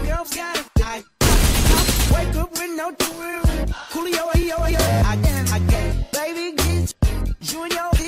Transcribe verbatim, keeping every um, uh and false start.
girls got it. I wake up with no doing. Coolio, yo, yo, I can, I can. Baby, get you and your